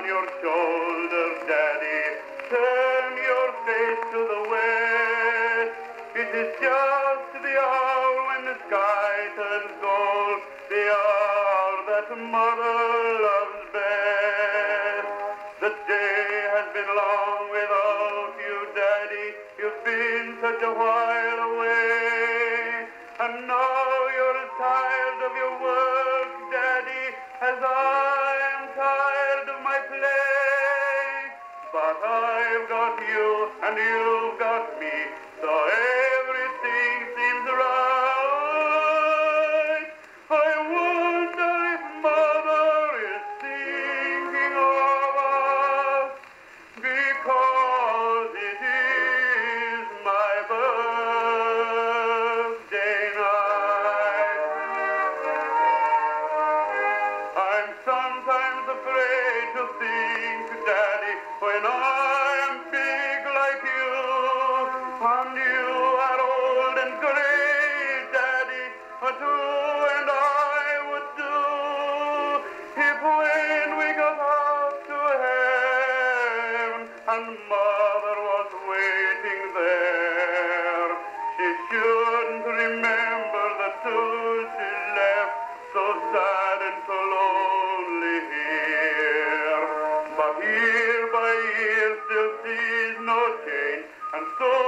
on your shoulders, Daddy. Turn your face to the west. It is just the hour when the sky turns gold, the hour that Mother loves best. The day has been long without you, Daddy. You've been such a while away. And now you're as tired of your work, Daddy, as I am tired of my play. But I've got you and you've got me, so everything seems right. I wonder if Mother is thinking of us, because it is my birthday night. I'm sometimes afraid to think, Daddy, when I am big like you, and you are old and gray, Daddy, what you and I would do if when we got up to heaven and Mother was waiting there. She shouldn't remember the two she left, so sad and so lonely here. But year by year still sees no change, and so